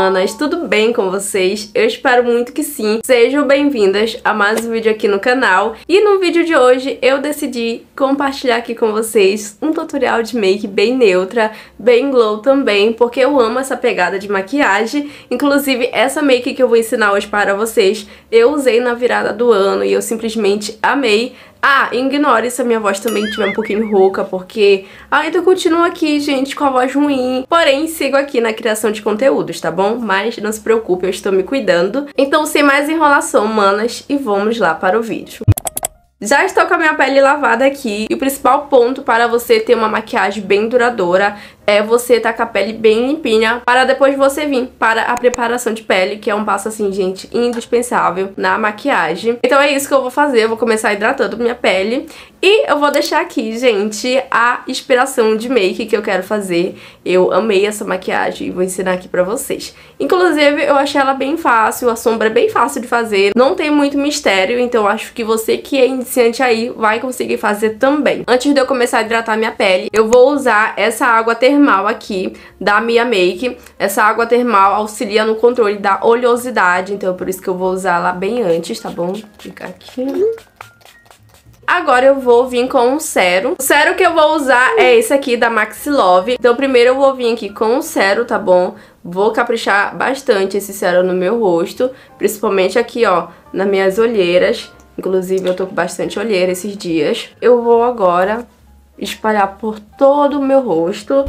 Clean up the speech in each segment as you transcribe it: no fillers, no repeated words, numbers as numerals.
manas, tudo bem com vocês? Eu espero muito que sim. Sejam bem-vindas a mais um vídeo aqui no canal. E no vídeo de hoje eu decidi compartilhar aqui com vocês um tutorial de make bem neutra, bem glow também, porque eu amo essa pegada de maquiagem. Inclusive, essa make que eu vou ensinar hoje para vocês, eu usei na virada do ano e eu simplesmente amei. Ah, ignore se a minha voz também estiver um pouquinho rouca, porque ainda continuo aqui, gente, com a voz ruim. Porém, sigo aqui na criação de conteúdos, tá bom? Mas não se preocupe, eu estou me cuidando. Então, sem mais enrolação, manas, e vamos lá para o vídeo. Já estou com a minha pele lavada aqui, e o principal ponto para você ter uma maquiagem bem duradoura é você estar com a pele bem limpinha, para depois você vir para a preparação de pele, que é um passo assim, gente, indispensável na maquiagem. Então é isso que eu vou fazer, eu vou começar hidratando minha pele, e eu vou deixar aqui, gente, a inspiração de make que eu quero fazer. Eu amei essa maquiagem e vou ensinar aqui pra vocês. Inclusive, eu achei ela bem fácil, a sombra é bem fácil de fazer, não tem muito mistério, então acho que você que é iniciante aí vai conseguir fazer também. Antes de eu começar a hidratar minha pele, eu vou usar essa água termal aqui da Mia Make. Essa água termal auxilia no controle da oleosidade, então é por isso que eu vou usar ela bem antes, tá bom? Fica aqui. Agora eu vou vir com um sérum. O sérum que eu vou usar é esse aqui da Maxi Love. Então primeiro eu vou vir aqui com o sérum, tá bom? Vou caprichar bastante esse sérum no meu rosto, principalmente aqui, ó, nas minhas olheiras. Inclusive eu tô com bastante olheira esses dias. Eu vou agora espalhar por todo o meu rosto.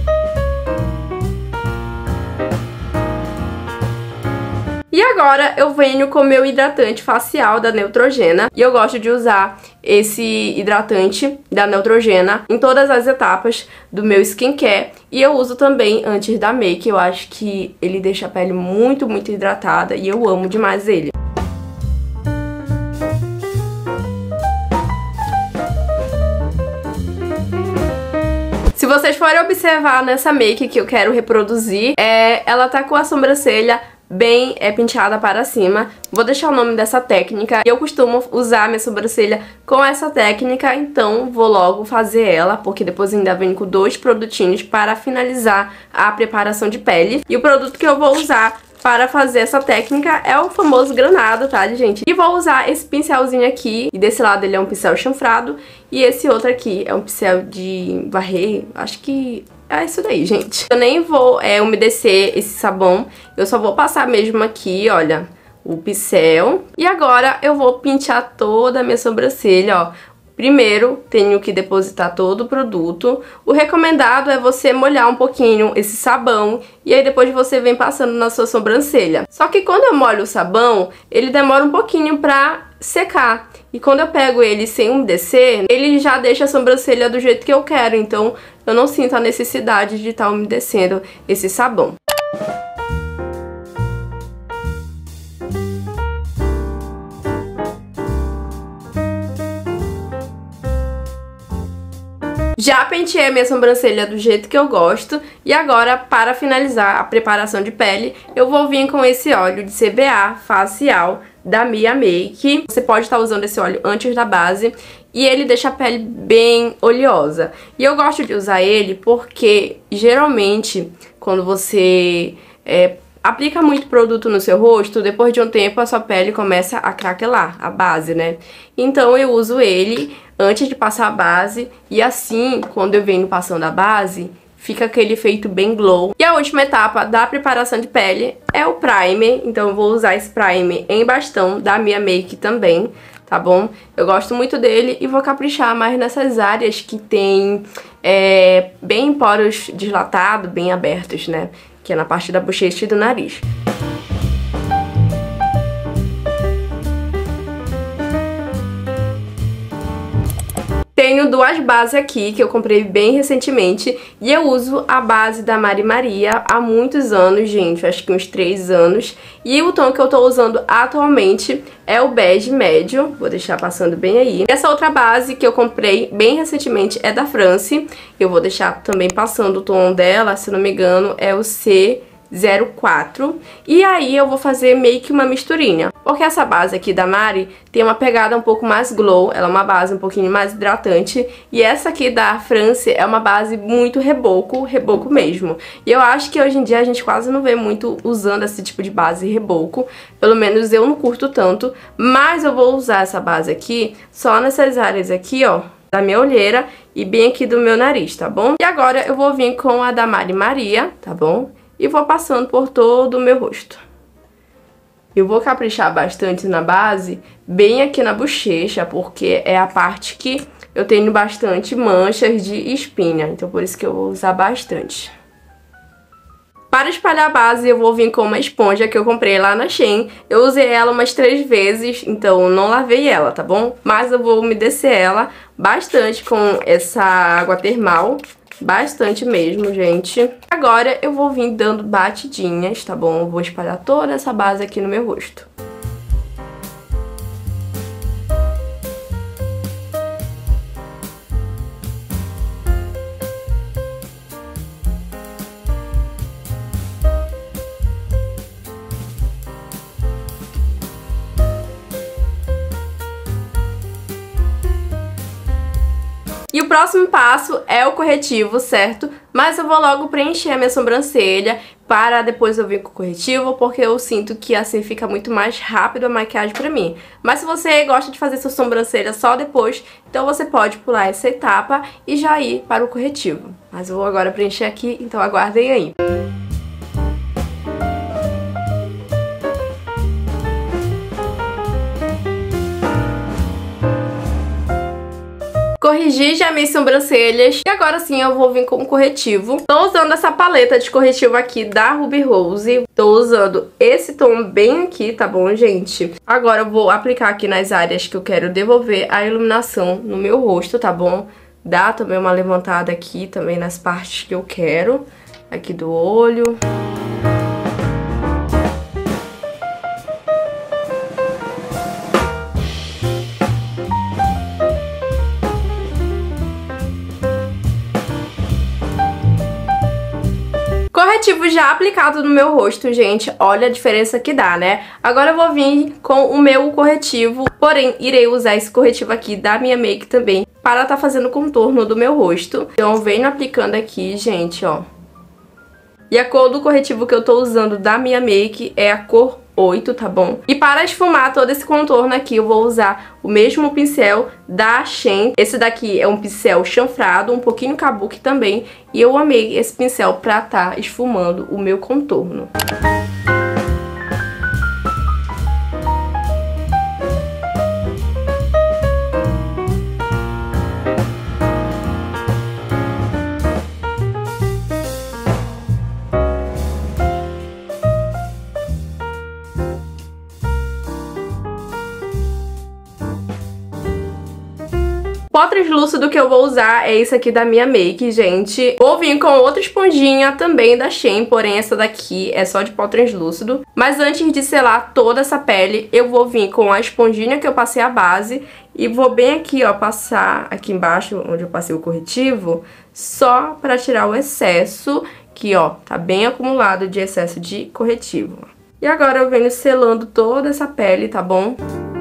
E agora eu venho com o meu hidratante facial da Neutrogena. E eu gosto de usar esse hidratante da Neutrogena em todas as etapas do meu skincare. E eu uso também antes da make. Eu acho que ele deixa a pele muito, muito hidratada e eu amo demais ele. Se vocês forem observar nessa make que eu quero reproduzir, ela tá com a sobrancelha bem penteada para cima. Vou deixar o nome dessa técnica. Eu costumo usar minha sobrancelha com essa técnica, então vou logo fazer ela, porque depois ainda venho com 2 produtinhos para finalizar a preparação de pele. E o produto que eu vou usar para fazer essa técnica é o famoso granado, tá, gente? E vou usar esse pincelzinho aqui, e desse lado ele é um pincel chanfrado, e esse outro aqui é um pincel de varrer, acho que é isso daí, gente. Eu nem vou umedecer esse sabão, eu só vou passar mesmo aqui, olha, o pincel. E agora eu vou pentear toda a minha sobrancelha, ó. Primeiro, tenho que depositar todo o produto. O recomendado é você molhar um pouquinho esse sabão e aí depois você vem passando na sua sobrancelha. Só que quando eu molho o sabão, ele demora um pouquinho pra secar. E quando eu pego ele sem umedecer, ele já deixa a sobrancelha do jeito que eu quero. Então, eu não sinto a necessidade de estar umedecendo esse sabão. Já penteei a minha sobrancelha do jeito que eu gosto. E agora, para finalizar a preparação de pele, eu vou vir com esse óleo de CBA facial da Mia Make. Você pode estar usando esse óleo antes da base e ele deixa a pele bem oleosa. E eu gosto de usar ele porque, geralmente, quando você aplica muito produto no seu rosto, depois de um tempo a sua pele começa a craquelar, a base, né? Então eu uso ele antes de passar a base e assim, quando eu venho passando a base, fica aquele efeito bem glow. E a última etapa da preparação de pele é o primer, então eu vou usar esse primer em bastão da Mia Make também, tá bom? Eu gosto muito dele e vou caprichar mais nessas áreas que tem bem poros dilatados, bem abertos, né? Que é na parte da bochecha e do nariz. Tenho 2 bases aqui que eu comprei bem recentemente e eu uso a base da Mari Maria há muitos anos, gente, acho que uns 3 anos. E o tom que eu tô usando atualmente é o bege médio, vou deixar passando bem aí. Essa outra base que eu comprei bem recentemente é da France, eu vou deixar também passando o tom dela, se não me engano é o C 04. E aí eu vou fazer meio que uma misturinha, porque essa base aqui da Mari tem uma pegada um pouco mais glow, ela é uma base um pouquinho mais hidratante, e essa aqui da France é uma base muito reboco, reboco mesmo. E eu acho que hoje em dia a gente quase não vê muito usando esse tipo de base reboco, pelo menos eu não curto tanto, mas eu vou usar essa base aqui só nessas áreas aqui, ó, da minha olheira e bem aqui do meu nariz, tá bom? E agora eu vou vir com a da Mari Maria, tá bom? E vou passando por todo o meu rosto. Eu vou caprichar bastante na base, bem aqui na bochecha, porque é a parte que eu tenho bastante manchas de espinha, então por isso que eu vou usar bastante. Para espalhar a base, eu vou vir com uma esponja que eu comprei lá na Shein. Eu usei ela umas 3 vezes, então não lavei ela, tá bom? Mas eu vou umedecer ela bastante com essa água termal. Bastante mesmo, gente. Agora eu vou vir dando batidinhas, tá bom? Eu vou espalhar toda essa base aqui no meu rosto. E o próximo passo é o corretivo, certo? Mas eu vou logo preencher a minha sobrancelha para depois eu vir com o corretivo, porque eu sinto que assim fica muito mais rápido a maquiagem pra mim. Mas se você gosta de fazer sua sobrancelha só depois, então você pode pular essa etapa e já ir para o corretivo. Mas eu vou agora preencher aqui, então aguardem aí. Corrigi já minhas sobrancelhas e agora sim eu vou vir com o corretivo. Tô usando essa paleta de corretivo aqui da Ruby Rose. Tô usando esse tom bem aqui, tá bom, gente? Agora eu vou aplicar aqui nas áreas que eu quero devolver a iluminação no meu rosto, tá bom? Dá também uma levantada aqui também nas partes que eu quero. Aqui do olho. Corretivo já aplicado no meu rosto, gente, olha a diferença que dá, né? Agora eu vou vir com o meu corretivo, porém irei usar esse corretivo aqui da minha make também para tá fazendo o contorno do meu rosto. Então eu venho aplicando aqui, gente, ó. E a cor do corretivo que eu tô usando da minha make é a cor 8, tá bom? E para esfumar todo esse contorno aqui, eu vou usar o mesmo pincel da Shein. Esse daqui é um pincel chanfrado, um pouquinho kabuki também. E eu amei esse pincel pra tá esfumando o meu contorno. Pó translúcido que eu vou usar é esse aqui da minha make, gente. Vou vir com outra esponjinha também da Shein, porém essa daqui é só de pó translúcido. Mas antes de selar toda essa pele, eu vou vir com a esponjinha que eu passei a base e vou bem aqui, ó, passar aqui embaixo onde eu passei o corretivo, só pra tirar o excesso, que, ó, tá bem acumulado de excesso de corretivo. E agora eu venho selando toda essa pele, tá bom?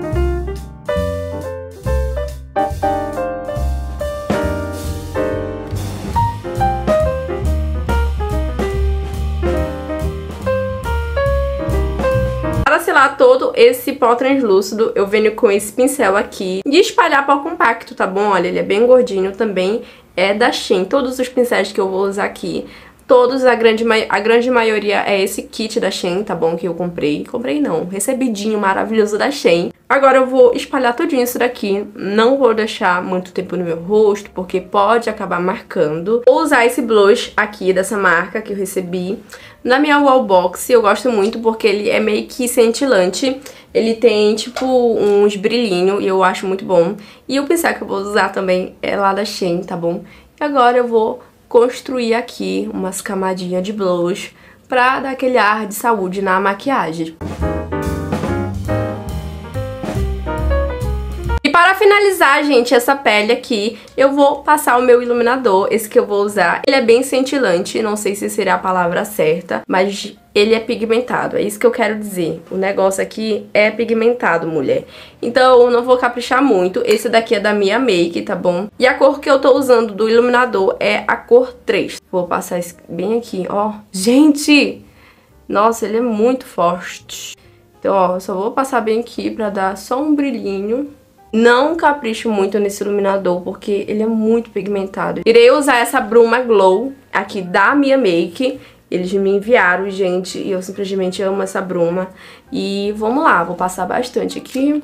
Para selar todo esse pó translúcido, eu venho com esse pincel aqui e espalhar pó compacto, tá bom? Olha, ele é bem gordinho também, é da Shein. Todos os pincéis que eu vou usar aqui, todos, a grande maioria é esse kit da Shein, tá bom? Que eu comprei. Comprei não, recebidinho maravilhoso da Shein. Agora eu vou espalhar tudinho isso daqui, não vou deixar muito tempo no meu rosto, porque pode acabar marcando. Vou usar esse blush aqui dessa marca que eu recebi na minha Wallbox. Eu gosto muito porque ele é meio que cintilante, ele tem tipo uns brilhinhos e eu acho muito bom. E o pincel que eu vou usar também é lá da Shein, tá bom? E agora eu vou construir aqui umas camadinhas de blush pra dar aquele ar de saúde na maquiagem. E para finalizar, gente, essa pele aqui, eu vou passar o meu iluminador, esse que eu vou usar. Ele é bem cintilante, não sei se seria a palavra certa, mas ele é pigmentado, é isso que eu quero dizer. O negócio aqui é pigmentado, mulher. Então eu não vou caprichar muito. Esse daqui é da Mia Make, tá bom? E a cor que eu tô usando do iluminador é a cor 3. Vou passar esse bem aqui, ó. Gente! Nossa, ele é muito forte. Então, ó, eu só vou passar bem aqui pra dar só um brilhinho. Não capricho muito nesse iluminador, porque ele é muito pigmentado. Irei usar essa Bruma Glow aqui da Mia Make. Eles me enviaram, gente, e eu simplesmente amo essa bruma. E vamos lá, vou passar bastante aqui.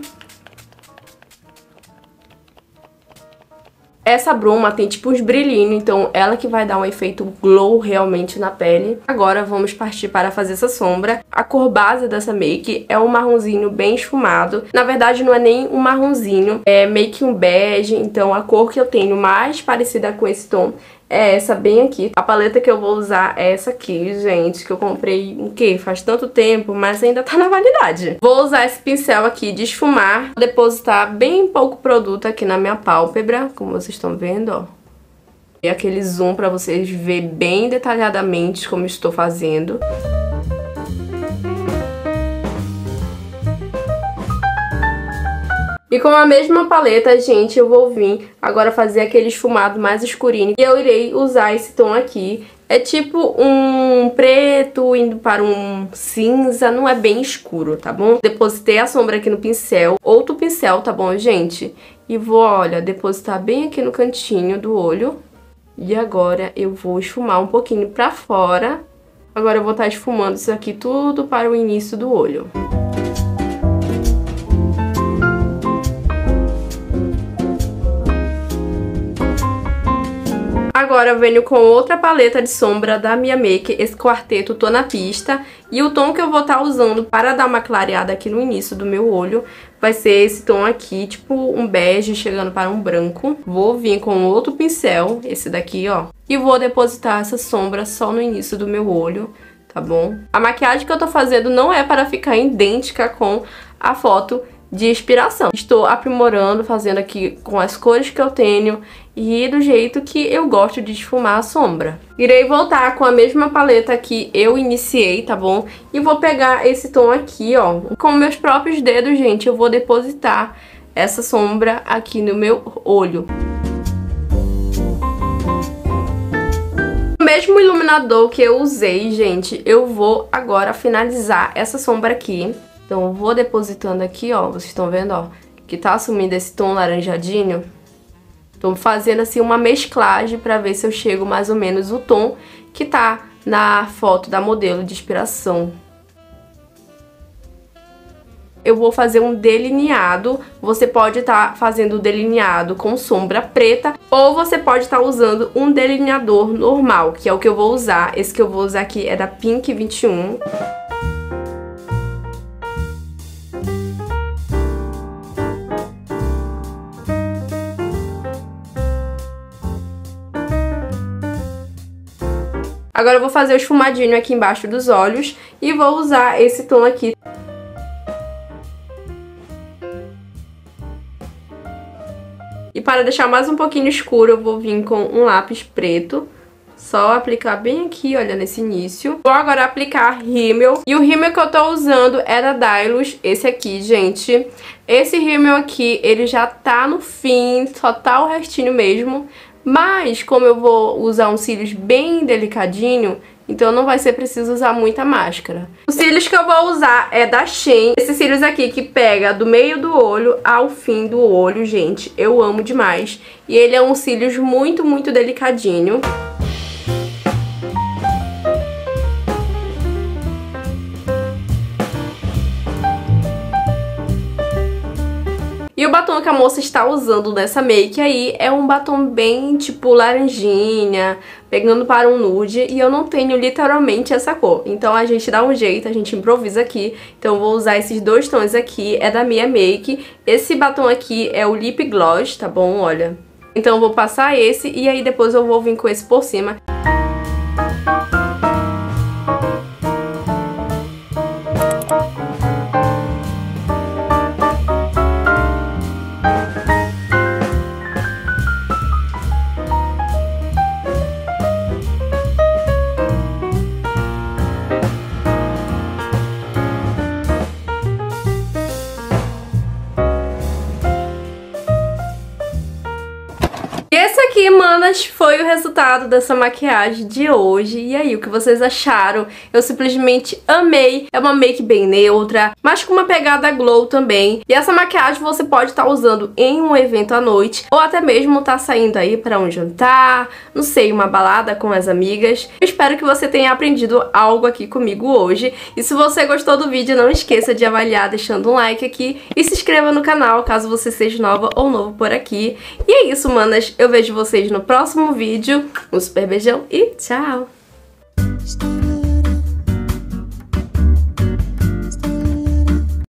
Essa bruma tem tipo uns brilhinhos, então ela que vai dar um efeito glow realmente na pele. Agora vamos partir para fazer essa sombra. A cor base dessa make é um marronzinho bem esfumado. Na verdade não é nem um marronzinho, é meio que um bege. Então a cor que eu tenho mais parecida com esse tom é essa bem aqui. A paleta que eu vou usar é essa aqui, gente, que eu comprei, o quê? Faz tanto tempo, mas ainda tá na validade. Vou usar esse pincel aqui de esfumar, depositar bem pouco produto aqui na minha pálpebra, como vocês estão vendo, ó. E aquele zoom pra vocês verem bem detalhadamente como estou fazendo. E com a mesma paleta, gente, eu vou vir agora fazer aquele esfumado mais escurinho. E eu irei usar esse tom aqui. É tipo um preto indo para um cinza, não é bem escuro, tá bom? Depositei a sombra aqui no pincel, outro pincel, tá bom, gente? E vou, olha, depositar bem aqui no cantinho do olho. E agora eu vou esfumar um pouquinho pra fora. Agora eu vou estar esfumando isso aqui tudo para o início do olho. Agora eu venho com outra paleta de sombra da Mia Make, esse quarteto Tô na Pista. E o tom que eu vou estar usando para dar uma clareada aqui no início do meu olho vai ser esse tom aqui, tipo um bege chegando para um branco. Vou vir com outro pincel, esse daqui, ó. E vou depositar essa sombra só no início do meu olho, tá bom? A maquiagem que eu tô fazendo não é para ficar idêntica com a foto de inspiração. Estou aprimorando, fazendo aqui com as cores que eu tenho e do jeito que eu gosto de esfumar a sombra. Irei voltar com a mesma paleta que eu iniciei, tá bom? E vou pegar esse tom aqui, ó. Com meus próprios dedos, gente, eu vou depositar essa sombra aqui no meu olho. O mesmo iluminador que eu usei, gente, eu vou agora finalizar essa sombra aqui. Então eu vou depositando aqui, ó, vocês estão vendo, ó, que tá assumindo esse tom laranjadinho. Tô fazendo assim uma mesclagem pra ver se eu chego mais ou menos o tom que tá na foto da modelo de inspiração. Eu vou fazer um delineado, você pode estar fazendo o delineado com sombra preta ou você pode estar usando um delineador normal, que é o que eu vou usar. Esse que eu vou usar aqui é da Pink 21. Agora eu vou fazer o esfumadinho aqui embaixo dos olhos e vou usar esse tom aqui. E para deixar mais um pouquinho escuro, eu vou vir com um lápis preto. Só aplicar bem aqui, olha, nesse início. Vou agora aplicar rímel. E o rímel que eu tô usando é da Dylos, esse aqui, gente. Esse rímel aqui, ele já tá no fim, só tá o restinho mesmo. Mas, como eu vou usar um cílios bem delicadinho, então não vai ser preciso usar muita máscara. Os cílios que eu vou usar é da Shein. Esses cílios aqui que pega do meio do olho ao fim do olho, gente, eu amo demais. E ele é um cílios muito, muito delicadinho. E o batom que a moça está usando nessa make aí é um batom bem tipo laranjinha, pegando para um nude, e eu não tenho literalmente essa cor. Então a gente dá um jeito, a gente improvisa aqui. Então eu vou usar esses dois tons aqui, é da Mia Make. Esse batom aqui é o Lip Gloss, tá bom? Olha. Então eu vou passar esse e aí depois eu vou vir com esse por cima. aí, manas, foi o resultado dessa maquiagem de hoje. E aí, o que vocês acharam? Eu simplesmente amei. É uma make bem neutra, mas com uma pegada glow também. E essa maquiagem você pode estar usando em um evento à noite, ou até mesmo tá saindo aí para um jantar, não sei, uma balada com as amigas. Eu espero que você tenha aprendido algo aqui comigo hoje. E se você gostou do vídeo, não esqueça de avaliar deixando um like aqui e se inscreva no canal caso você seja nova ou novo por aqui. E é isso, manas. Eu vejo vocês no próximo vídeo. Um super beijão e tchau!